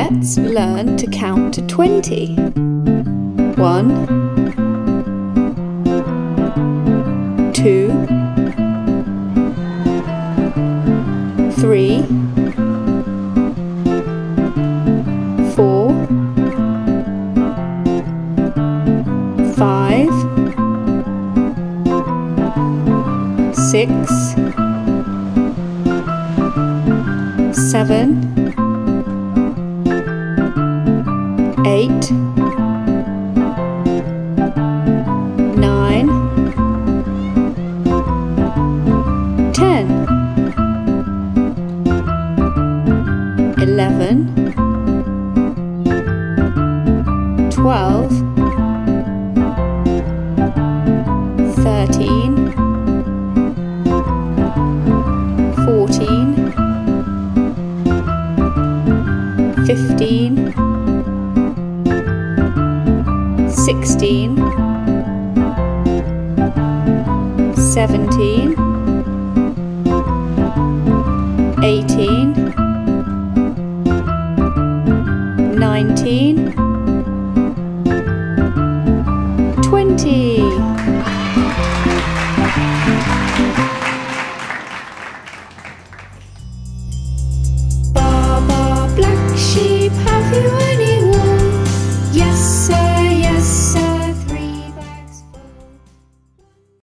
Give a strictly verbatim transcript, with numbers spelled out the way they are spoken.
Let's learn to count to twenty. One, two, three, four, five, six, seven, eight, nine, ten, eleven, twelve, thirteen, fourteen, fifteen, sixteen, seventeen, eighteen, nineteen,